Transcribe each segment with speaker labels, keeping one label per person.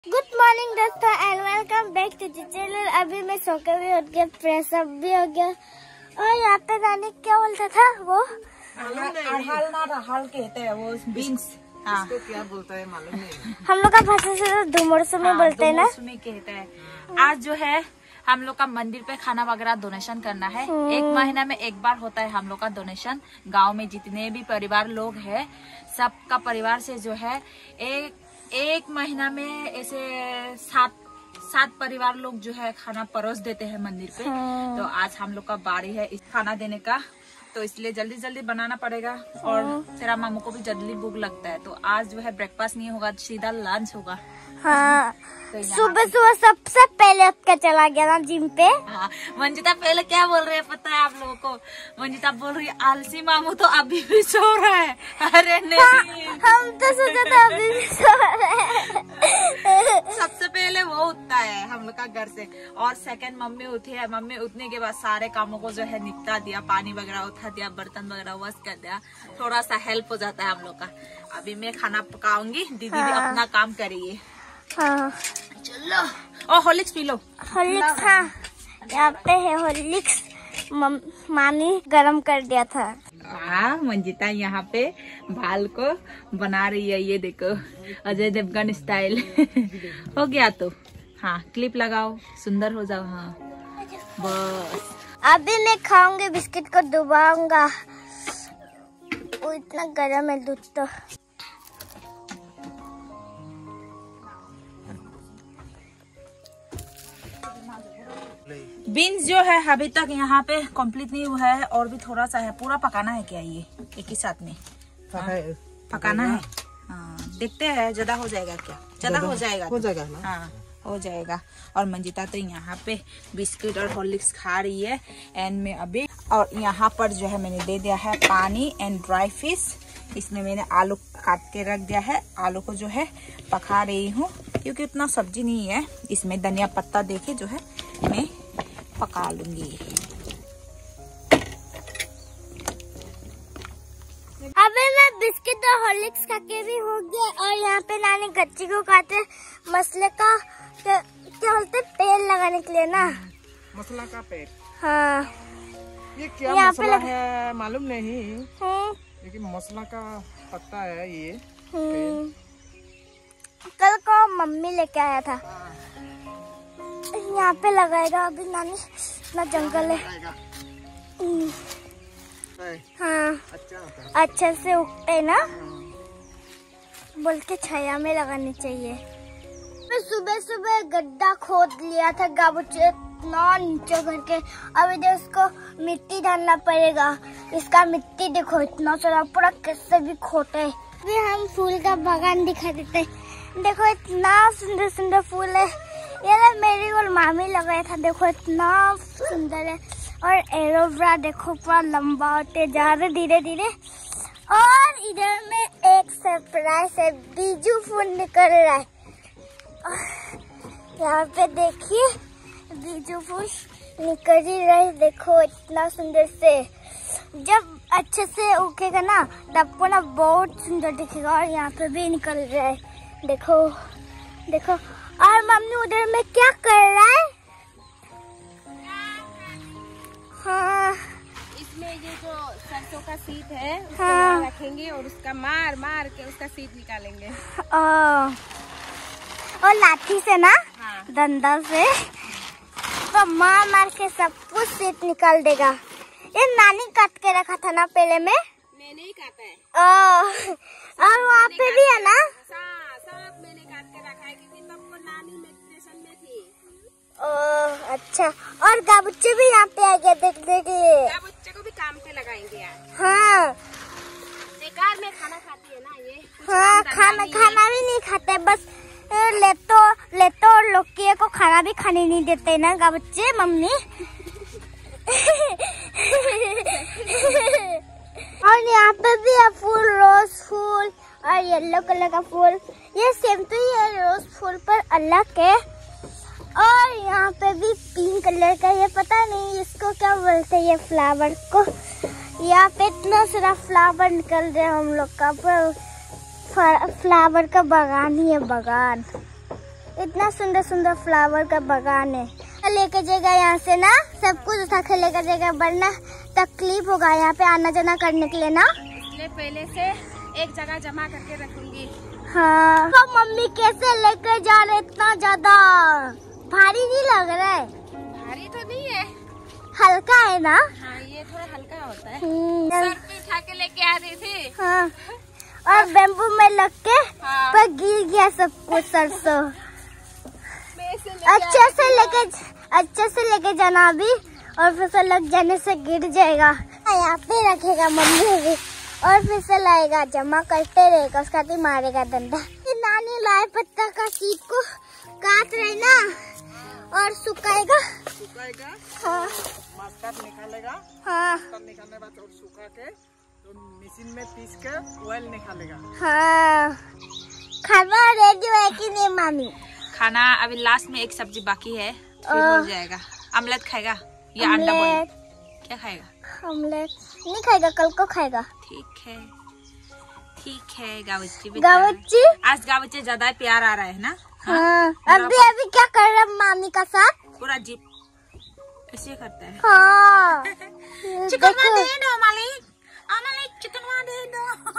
Speaker 1: Good morning दोस्तों and welcome back to the channel. अभी मैं सोकर भी उठ गया, फ्रेश अप भी हो गया। और यहाँ पे नानी क्या बोलता था वो
Speaker 2: अड़हल कहते हैं वो बीन्स। इसको क्या बोलता है मालूम नहीं।
Speaker 1: हम लोग का भाषा से तो धुमरसु में बोलते हैं ना,
Speaker 2: कहते हैं। आज जो है हम लोग का मंदिर पे खाना वगैरह डोनेशन करना है। एक महीना में एक बार होता है हम लोग का डोनेशन। गांव में जितने भी परिवार लोग हैं सबका परिवार से जो है एक महीना में ऐसे सात परिवार लोग जो है खाना परोस देते हैं मंदिर पे। तो आज हम लोग का बारी है इस खाना देने का, तो इसलिए जल्दी जल्दी बनाना पड़ेगा। और तेरा मामू को भी जल्दी भूख लगता है, तो आज जो है ब्रेकफास्ट नहीं होगा, सीधा लंच होगा।
Speaker 1: हाँ तो सुबह सुबह सबसे पहले आपका चला गया ना जिम पे।
Speaker 2: हाँ, मंजिता पहले क्या बोल रहे हैं पता है आप लोगों को? मंजिता बोल रही है आलसी मामू तो अभी भी सो रहा है। अरे नहीं,
Speaker 1: हाँ, हम तो सोचा था अभी भी सो रहे हैं।
Speaker 2: सबसे पहले वो उठता है हम लोग का घर से, और सेकंड मम्मी उठी है। मम्मी उठने के बाद सारे कामों को जो है निपटा दिया, पानी वगैरह उठा दिया, बर्तन वगैरह वॉश कर दिया, थोड़ा सा हेल्प हो जाता है हम लोग का। अभी मैं खाना पकाऊंगी, दीदी भी अपना काम करेगी।
Speaker 1: हाँ
Speaker 2: चलो, और हॉर्लिक्स पी लो।
Speaker 1: हॉर्लिक्स, हाँ यहाँ पे है हॉर्लिक्स, मामी गरम कर दिया था।
Speaker 2: हाँ, मंजिता यहाँ पे बाल को बना रही है, ये देखो अजय देवगन स्टाइल। हो गया तो हाँ, क्लिप लगाओ, सुंदर हो जाओ। हाँ बस
Speaker 1: अभी मैं खाऊंगी, बिस्किट को डुबाऊंगा। वो इतना गर्म है दूध तो।
Speaker 2: बीन्स जो है अभी तक यहाँ पे कंप्लीट नहीं हुआ है, और भी थोड़ा सा है। पूरा पकाना है क्या ये एक ही साथ में? पकाना है। हाँ, देखते हैं ज्यादा हो जाएगा क्या? ज्यादा हो जाएगा ना? हाँ हो जाएगा। और मंजिता तो यहाँ पे बिस्किट और हॉर्लिक्स खा रही है। एंड में अभी और यहाँ पर जो है मैंने दे दिया है पानी एंड ड्राई फिश। इसमें मैंने आलू काट के रख दिया है। आलू को जो है पका रही हूँ क्योंकि उतना सब्जी नहीं है। इसमें धनिया पत्ता देके जो है मैं पका लूंगी।
Speaker 1: अबे मैं बिस्किट और हॉर्लिक्स खा के भी हो गया। और यहाँ पे नानी गच्ची को काटे मसले का क्या बोलते पेड़ लगाने के लिए ना,
Speaker 3: मसला का पेड़।
Speaker 1: हाँ
Speaker 3: ये क्या मसला है मालूम नहीं, लेकिन मसला का पत्ता है ये।
Speaker 1: कल को मम्मी लेके आया था, यहाँ पे लगाएगा। अभी नानी इतना जंगल है। हाँ अच्छा से उगते ना, बोल के छाया में लगानी चाहिए। मैं सुबह सुबह गड्ढा खोद लिया था गाबुचे इतना नीचे करके। अभी देखो उसको मिट्टी डालना पड़ेगा। इसका मिट्टी देखो इतना सारा, पूरा कैसे भी खोटे। अभी हम फूल का बागान दिखा देते हैं। देखो इतना सुंदर सुंदर फूल है। ये मेरी और मामी लगाया था, देखो इतना सुंदर है। और एलोवेरा देखो पूरा लंबा होते जा रहे धीरे धीरे। और इधर में एक सरप्राइज है, बीजू फूल निकल रहा है। यहाँ पे देखिए बीजू फूल निकल ही रहे, देखो इतना सुंदर से। जब अच्छे से उगेगा ना तब पूरा बहुत सुंदर दिखेगा। और यहाँ पे भी निकल रहा है, देखो देखो। और मम्मी उधर में क्या कर रहा है? हाँ
Speaker 4: इसमें ये जो सरसों का सीड है उसको हाँ, रखेंगे और उसका मार मार के उसका सीड निकालेंगे।
Speaker 1: और लाठी से ना,
Speaker 4: हाँ,
Speaker 1: डंडा से तो मार मार के सब कुछ सीड निकाल देगा। ये नानी काट के रखा था ना पहले में,
Speaker 4: मैंने ही काटा है।
Speaker 1: और वहाँ पे भी है ना,
Speaker 4: सब मैंने काट के रखा है क्योंकि तब वो नानी मेडिटेशन में थी।
Speaker 1: अच्छा। और गाबुच्चे भी यहाँ पे आ गए, देखने के लिए।
Speaker 4: गाबुच्चे को भी काम पे लगाएंगे यार।
Speaker 1: हाँ
Speaker 4: बेकार में खाना खाती है ना ये।
Speaker 1: हाँ खाना भी नहीं खाते, बस लेतो और लोकिया को खाना भी खाने नहीं देते ना गाबुच्चे मम्मी। और यहाँ पे भी है फूल, रोज फूल और येलो कलर का फूल। ये सेम तो ही है रोज फूल पर अलग है। और यहाँ पे भी पिंक कलर का, ये पता नहीं इसको क्या बोलते हैं, ये फ्लावर को। यहाँ पे इतना सारा फ्लावर निकल रहे हैं हम लोग का, पर फ्लावर का बागान ही है, बागान। इतना सुंदर सुंदर फ्लावर का बगान है। लेकर जाएगा यहाँ से ना, सब कुछ उठा के लेकर जाएगा, वरना तकलीफ होगा यहाँ पे आना जाना करने के लिए ना।
Speaker 4: इसलिए पहले से एक जगह जमा करके रखूंगी।
Speaker 1: हाँ तो मम्मी कैसे लेकर जा रहे, इतना ज्यादा भारी नहीं लग रहा है?
Speaker 4: भारी तो नहीं है,
Speaker 1: हल्का है ना।
Speaker 4: हाँ ये थोड़ा हल्का होता है। सर पे उठा के लेके आ रही थी।
Speaker 1: हाँ और बेम्बू में लग के
Speaker 4: हाँ।
Speaker 1: पर गिर गया सब कुछ सरसों। अच्छे से लेके जाना अभी, और फिसल लग जाने से गिर जाएगा। यहाँ पे रखेगा मम्मी भी, और फिसल आएगा, जमा करते रहेगा, उसका भी मारेगा डंडा। नानी लाए पत्ता का सीप को काट रहे ना, और सुखाएगा। हाँ
Speaker 3: मस्टर्ड निकालेगा।
Speaker 1: हाँ
Speaker 3: मस्टर्ड निकालने के बाद और सुखा के तो मशीन में पीस के ऑयल निकालेगा।
Speaker 1: हाँ खाना रेडी है कि नहीं मामी?
Speaker 2: खाना अभी लास्ट में एक सब्जी बाकी है, फिर हो जाएगा। ऑमलेट खाएगा या अंडा बॉईल? क्या खाएगा?
Speaker 1: ऑमलेट नहीं खाएगा, कल को खाएगा।
Speaker 2: ठीक है गावच्ची।
Speaker 1: गावच्ची
Speaker 2: आज गावच्ची ज्यादा प्यार आ रहा है ना।
Speaker 1: हाँ अभी क्या कर रहा है मामी का साथ?
Speaker 2: पूरा जीप ऐसे करता है।
Speaker 1: हाँ
Speaker 2: चिकन दे दो मालिक, चिकन दे दो।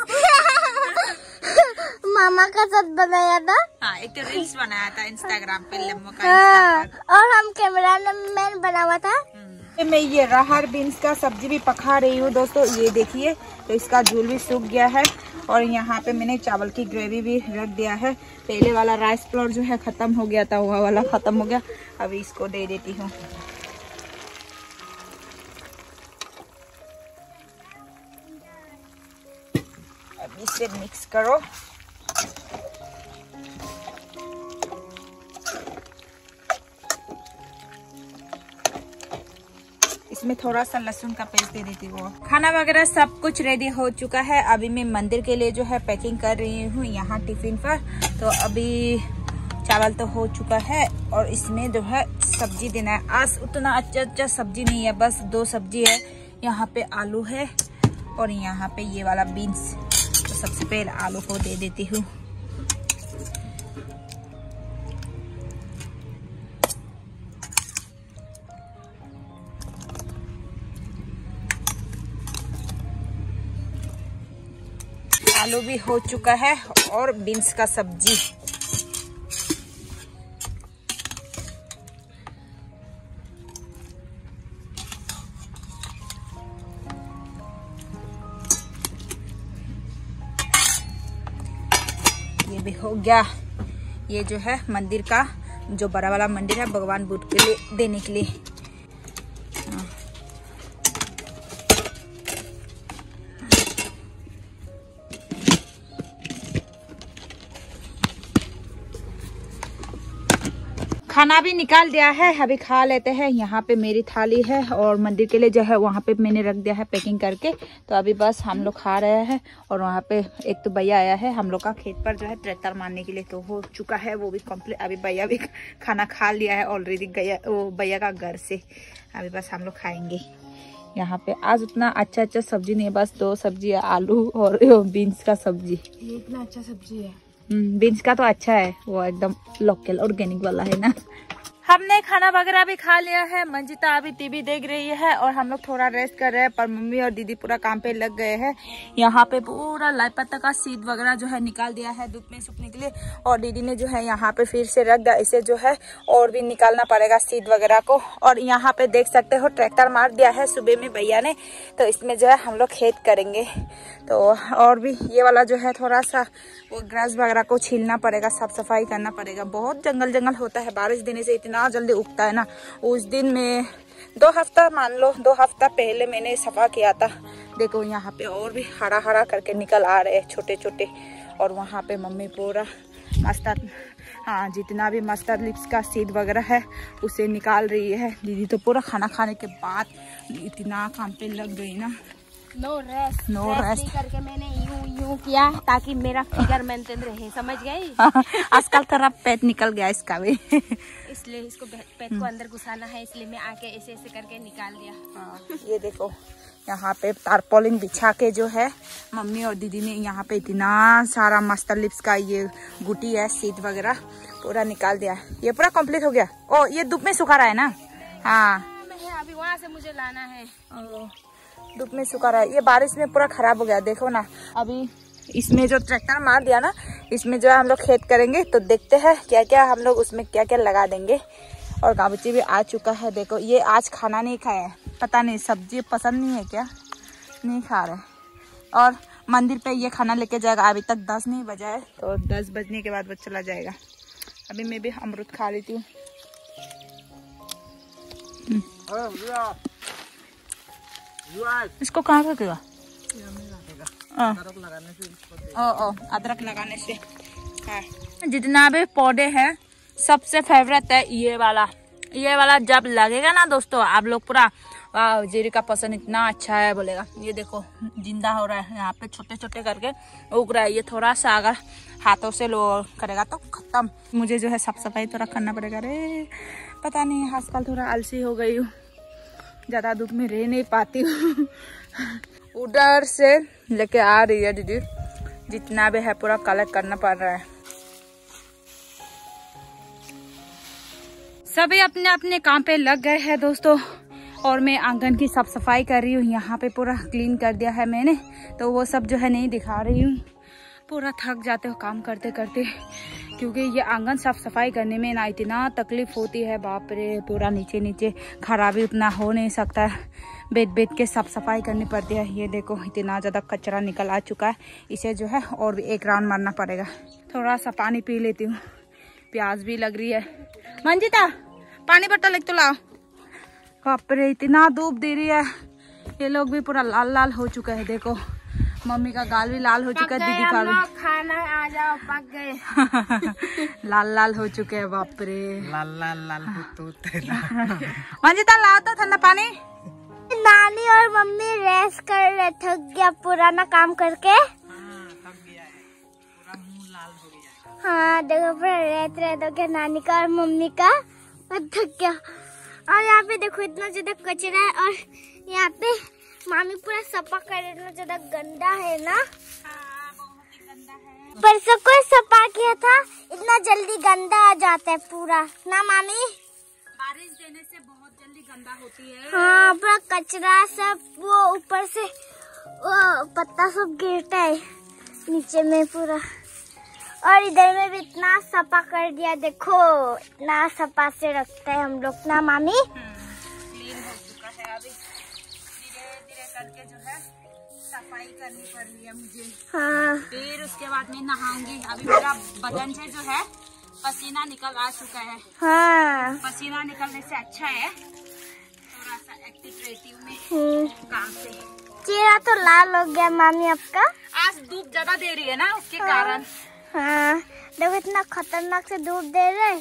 Speaker 1: मामा का साथ बनाया था।
Speaker 2: हाँ एक तो रील्स बनाया था इंस्टाग्राम पे, लम्बो का
Speaker 1: हाँ, और हम कैमरा मैन बना हुआ था।
Speaker 2: मैं ये राहर बीन्स का सब्जी भी पका रही हूँ दोस्तों। ये देखिए, तो इसका झोल भी सूख गया है, और यहाँ पे मैंने चावल की ग्रेवी भी रख दिया है। पहले वाला राइस फ्लोर जो है खत्म हो गया था, वो वाला खत्म हो गया, अभी इसको दे देती हूँ। अब इसे मिक्स करो। इसमें थोड़ा सा लहसुन का पेस्ट दे देती हूँ। खाना वगैरह सब कुछ रेडी हो चुका है। अभी मैं मंदिर के लिए जो है पैकिंग कर रही हूँ यहाँ टिफिन पर। तो अभी चावल तो हो चुका है, और इसमें जो है सब्जी देना है। आज उतना अच्छा सब्जी नहीं है, बस 2 सब्जी है। यहाँ पे आलू है, और यहाँ पे ये वाला बीन्स। तो सबसे पहले आलू को दे देती हूँ। आलू भी हो चुका है, और बीन्स का सब्जी। ये भी हो गया। ये जो है मंदिर का, जो बड़ा वाला मंदिर है, भगवान बुद्ध के लिए देने के लिए। खाना भी निकाल दिया है, अभी खा लेते हैं। यहाँ पे मेरी थाली है, और मंदिर के लिए जो है वहाँ पे मैंने रख दिया है पैकिंग करके। तो अभी बस हम लोग खा रहे हैं, और वहाँ पे एक तो भैया आया है हम लोग का खेत पर जो है ट्रैक्टर मारने के लिए, तो हो चुका है वो भी कंप्लीट। अभी भैया भी खाना खा लिया है ऑलरेडी, गया वो भैया का घर से। अभी बस हम लोग खाएंगे। यहाँ पे आज उतना अच्छा सब्जी नहीं है, बस 2 सब्जी है, आलू और बीन्स का सब्जी।
Speaker 4: ये इतना अच्छा सब्जी है।
Speaker 2: बीन्स का तो अच्छा है, वो एकदम लोकल ऑर्गेनिक वाला है ना। हमने खाना वगैरह भी खा लिया है। मंजिता अभी टीवी देख रही है, और हम लोग थोड़ा रेस्ट कर रहे हैं, पर मम्मी और दीदी पूरा काम पे लग गए हैं। यहाँ पे पूरा लाई पत्ता का सीड वगैरह जो है निकाल दिया है धूप में सूखने के लिए, और दीदी ने जो है यहाँ पे फिर से रख दिया। इसे जो है और भी निकालना पड़ेगा सीड वगैरह को। और यहाँ पे देख सकते हो ट्रैक्टर मार दिया है सुबह में भैया ने, तो इसमें जो है हम लोग खेत करेंगे। तो और भी ये वाला जो है थोड़ा सा वो ग्रास वगैरह को छीलना पड़ेगा, साफ सफाई करना पड़ेगा। बहुत जंगल होता है, बारिश देने से इतना जल्दी उगता है ना। उस दिन में 2 हफ्ता मान लो, 2 हफ्ता पहले मैंने सफा किया था। देखो यहाँ पे और भी हरा करके निकल आ रहे हैं छोटे छोटे। और वहाँ पे मम्मी पूरा मस्टर्ड, हाँ जितना भी मस्टर्ड लिप्स का सीड वगैरह है उसे निकाल रही है। दीदी तो पूरा खाना खाने के बाद इतना काम पे लग गई ना।
Speaker 4: नो रेस्ट करके मैंने यूं किया ताकि मेरा फिगर मेंटेन रहे, समझ गई।
Speaker 2: आजकल तेरा पेट निकल गया इसका भी।
Speaker 4: इसलिए इसको पेट को अंदर घुसाना है, इसलिए मैं आके ऐसे करके निकाल दिया।
Speaker 2: ये देखो यहाँ पे तारपोलिन बिछा के जो है मम्मी और दीदी ने यहाँ पे इतना सारा मस्टर लिप्स का ये गुटी है, सीड वगैरह पूरा निकाल दिया। ये पूरा कंप्लीट हो गया। ओ ये धूप में सुखा रहा है ना? हाँ
Speaker 4: अभी वहाँ से मुझे लाना है।
Speaker 2: धूप में सुखा रहा है। ये बारिश में पूरा खराब हो गया, देखो ना। अभी इसमें जो ट्रैक्टर मार दिया ना, इसमें जो है हम लोग खेत करेंगे, तो देखते हैं क्या क्या हम लोग उसमें क्या क्या लगा देंगे। और गाबूची भी आ चुका है, देखो। ये आज खाना नहीं खाया है, पता नहीं सब्जी पसंद नहीं है क्या, नहीं खा रहे। और मंदिर पे ये खाना लेके जाएगा। अभी तक 10 नहीं बजा है, तो 10 बजने के बाद वो चला जाएगा। अभी मैं भी अमरूद खा लेती हूँ। इसको कहाँ रखेगा? अदरक लगाने से। जितना भी पौधे हैं सबसे फेवरेट है ये वाला। ये वाला जब लगेगा ना दोस्तों, आप लोग पूरा वाह जीरी का पसंद इतना अच्छा है बोलेगा। ये देखो जिंदा हो रहा है, यहाँ पे छोटे छोटे करके उग रहा है। ये थोड़ा सा अगर हाथों से लो करेगा तो खत्म। मुझे जो है साफ सफाई थोड़ा करना पड़ेगा। अरे पता नहीं आजकल थोड़ा आलसी हो गई हूँ, ज्यादा धूप में रह नहीं पाती हूँ। उधर से लेके आ रही है दीदी, जितना भी है पूरा कलेक्ट करना पड़ रहा है। सभी अपने अपने काम पे लग गए हैं दोस्तों, और मैं आंगन की साफ सफाई कर रही हूँ। यहाँ पे पूरा क्लीन कर दिया है मैंने, तो वो सब जो है नहीं दिखा रही हूँ। पूरा थक जाते हो काम करते करते, क्योंकि ये आंगन साफ सफाई करने में ना इतना तकलीफ होती है, बाप रे। पूरा नीचे नीचे खराबी उतना हो नहीं सकता, बेद के साफ सफाई करनी पड़ती है। ये देखो इतना ज़्यादा कचरा निकल आ चुका है, इसे जो है और भी एक राउंड मारना पड़ेगा। थोड़ा सा पानी पी लेती हूँ, प्यास भी लग रही है। मंजिता पानी बोतल एक तो लाओ। बाप रे इतना धूप दे रही है। ये लोग भी पूरा लाल लाल हो चुका है, देखो मम्मी का गाल भी लाल हो चुका है, दीदी का भी।
Speaker 4: खाना आ जाओ, पक गए।
Speaker 2: लाल लाल हो चुके हैं, बाप रे
Speaker 3: लाल लाल लाल हो तेरा।
Speaker 2: मंजिता लाओ तो ठंडा पानी।
Speaker 1: नानी और मम्मी रेस्ट कर रहे, थक गया पुराना काम करके।
Speaker 3: थक गया है, पूरा मुंह लाल हो गया।
Speaker 1: हाँ देखो पूरा रेत रेत हो गया नानी का और मम्मी का, और थक गया। और यहाँ पे देखो इतना ज्यादा कचरा है, और यहाँ पे मामी पूरा सफा कर रही है। इतना ज्यादा गंदा है ना,
Speaker 4: बहुत ही गंदा है।
Speaker 1: पर सबको सफा किया था, इतना जल्दी गंदा आ जाता है पूरा ना मामी।
Speaker 4: बारिश देने से बहुत जल्दी गंदा होती है।
Speaker 1: हाँ पूरा कचरा सब, वो ऊपर से वो पत्ता सब गिरता है नीचे में पूरा। और इधर में भी इतना सफा कर दिया, देखो इतना सफा से रखता है हम लोग ना मामी।
Speaker 2: क्लीन हो चुका है। अभी धीरे धीरे करके जो है सफाई करनी पड़ रही है मुझे।
Speaker 1: हाँ
Speaker 2: फिर उसके बाद मैं नहाऊंगी। अभी मेरा बदन से जो है पसीना निकल आ चुका है।
Speaker 1: हाँ
Speaker 2: पसीना निकलने से अच्छा है, थोड़ा सा एक्टिव रहती हूँ मैं काम से।
Speaker 1: चेहरा तो लाल हो गया मामी आपका।
Speaker 2: आज धूप ज्यादा दे रही है ना, उसके कारण।
Speaker 1: हाँ देखो इतना खतरनाक से धूप दे रहे,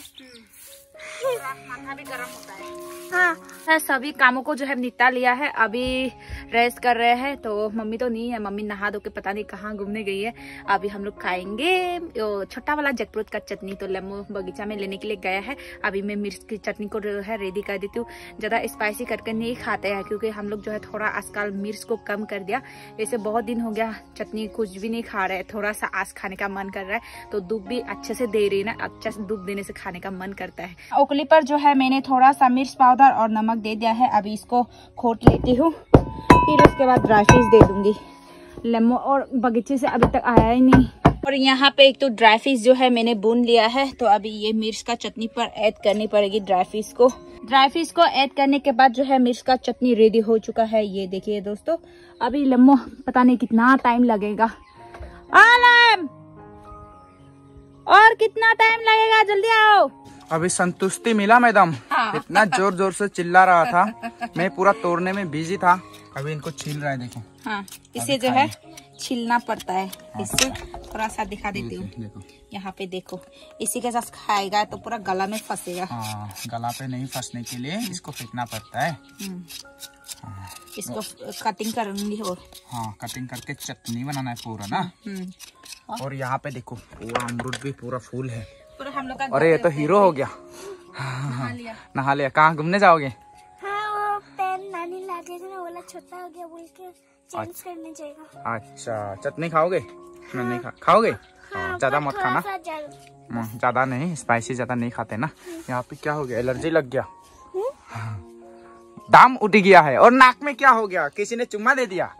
Speaker 2: माथा भी गर्म होता है।
Speaker 1: हाँ
Speaker 2: सभी कामों को जो है निपटा लिया है, अभी रेस्ट कर रहे हैं। तो मम्मी तो नहीं है, मम्मी नहा धो के पता नहीं कहाँ घूमने गई है। अभी हम लोग खाएंगे छोटा वाला जैकफ्रूट का चटनी, तो लेमू बगीचा में लेने के लिए गया है। अभी मैं मिर्च की चटनी को जो है रेडी कर देती हूँ। ज्यादा स्पाइसी करके नहीं खाते हैं, क्योंकि हम लोग जो है थोड़ा आजकल मिर्च को कम कर दिया। वैसे बहुत दिन हो गया चटनी कुछ भी नहीं खा रहे, थोड़ा सा आज खाने का मन कर रहा है। तो दूध भी अच्छे से दे रही ना, अच्छे से दूध देने से खाने का मन करता है। ओकली पर जो है मैंने थोड़ा सा मिर्च पाउडर और नमक दे दिया है। अभी इसको खोट लेती हूँ, फिर उसके बाद ड्राई फिश दे दूंगी। लेमन और बगीचे से अभी तक आया ही नहीं। और यहाँ पे एक तो ड्राई फिश जो है मैंने भून लिया है, तो अभी ये मिर्च का चटनी पर ऐड करनी पड़ेगी ड्राई फिश को। ड्राई फिश को ऐड करने के बाद जो है मिर्च का चटनी रेडी हो चुका है। ये देखिए दोस्तों, अभी लेमो पता नहीं कितना टाइम लगेगा। आलम और कितना टाइम लगेगा, जल्दी आओ।
Speaker 3: अभी संतुष्टि मिला मैडम।
Speaker 2: हाँ।
Speaker 3: इतना जोर जोर से चिल्ला रहा था, मैं पूरा तोड़ने में बिजी था। अभी इनको छील रहा है, देखो।
Speaker 2: हाँ इसे जो है छीलना पड़ता है। इससे थोड़ा सा दिखा देती हूँ, यहाँ पे देखो। इसी के साथ खाएगा तो पूरा गला में फंसेगा।
Speaker 3: हाँ, गला पे नहीं फंसने के लिए इसको फेंकना पड़ता है।
Speaker 2: इसको कटिंग करूंगी। और
Speaker 3: हाँ कटिंग करके चटनी बनाना है पूरा ना। और यहाँ पे देखो पूरा अमरूद भी पूरा फूल है।
Speaker 2: पूरा हम लोग का
Speaker 3: अरे ये तो हीरो हो गया। नहा लिया। कहाँ घूमने जाओगे?
Speaker 1: हाँ वो पेन नानी ला दी थी ना, बोला छोटा हो गया बोल चेंज करने जाएगा।
Speaker 3: अच्छा चटनी खाओगे? मैं नहीं खाओगे? ज्यादा मत खाना, ज्यादा नहीं, स्पाइसी ज्यादा नहीं खाते ना। यहाँ पे क्या हो गया? एलर्जी लग गया, दाम उठ गया है। और नाक में क्या हो गया? किसी ने चुम्मा दे दिया?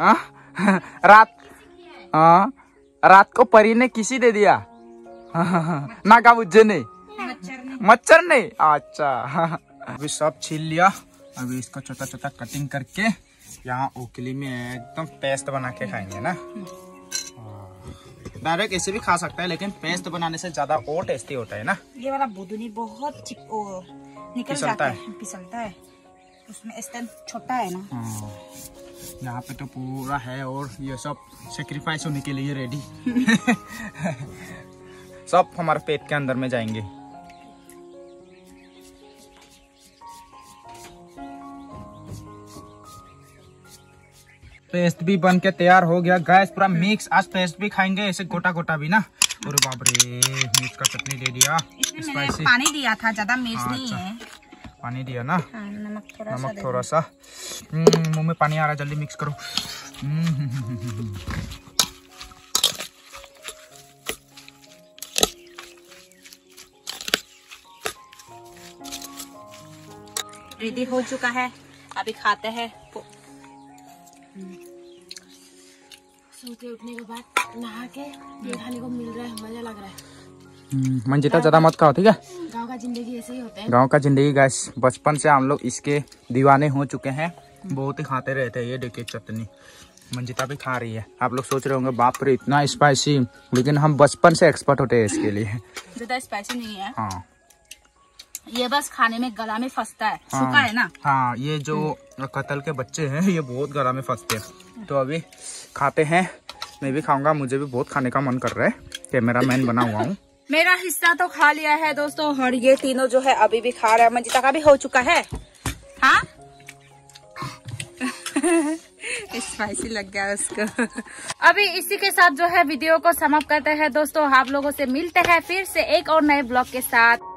Speaker 3: रात को परी ने किसी दे दिया? नागा बुज्जे ने, मच्छर ने। अच्छा अभी सब छील लिया। अभी इसको छोटा छोटा कटिंग करके यहाँ ओखली में एकदम पेस्ट बना के खाएंगे ना। डायरेक्ट ऐसे भी खा सकता है, लेकिन पेस्ट बनाने से ज्यादा और टेस्टी होता है ना।
Speaker 2: ये वाला बुदुनी बहुत निकल जाता है, फिसलता है, उसमें स्टैंड छोटा है ना।
Speaker 3: यहाँ पे तो पूरा है और ये सब सेक्रीफाइस होने के लिए रेडी। सब हमारे पेट के अंदर में जाएंगे। पेस्ट भी बन के तैयार हो गया गैस, पूरा मिक्स। आज पेस्ट भी खाएंगे ऐसे गोटा गोटा भी ना। और बाप रे, मिर्च का चटनी दे दिया,
Speaker 2: स्पाइसी पानी दिया था, ज्यादा मिर्च नहीं है,
Speaker 3: पानी दिया ना।
Speaker 2: नमक
Speaker 3: थोड़ा सा। मुंह में पानी आ रहा है, जल्दी मिक्स करो।
Speaker 2: रेडी हो चुका है, अभी खाते हैं।
Speaker 4: सोते उठने के बाद नहा के ये खाने को मिल रहा है, मजा लग रहा है।
Speaker 3: मंजिता ज्यादा मत खाओ, ठीक है?
Speaker 4: गांव का जिंदगी ऐसे ही होता है।
Speaker 3: गांव का जिंदगी गैस, बचपन से हम लोग इसके दीवाने हो चुके हैं, बहुत ही खाते रहते हैं। ये देखिए चटनी मंजिता भी खा रही है। आप लोग सोच रहे होंगे बाप रे इतना स्पाइसी, लेकिन हम बचपन से एक्सपर्ट होते हैं इसके लिए।
Speaker 2: ज्यादा स्पाइसी नहीं है।
Speaker 3: हाँ,
Speaker 2: ये बस खाने में गला में फंसता है, सूखा है ना।
Speaker 3: हाँ, ये जो कतल के बच्चे हैं ये बहुत गला में फंसते हैं। तो अभी खाते हैं, मैं भी खाऊंगा, मुझे भी बहुत खाने का मन कर रहा है। कैमरामैन बना हुआ हूँ।
Speaker 2: मेरा हिस्सा तो खा लिया है दोस्तों, और ये तीनों जो है अभी भी खा रहा है। मंजिता का भी हो चुका है। हाँ स्पाइसी लग गया उसको। अभी इसी के साथ जो है वीडियो को समाप्त करते हैं दोस्तों। आप लोगों से मिलते हैं फिर से एक और नए ब्लॉग के साथ।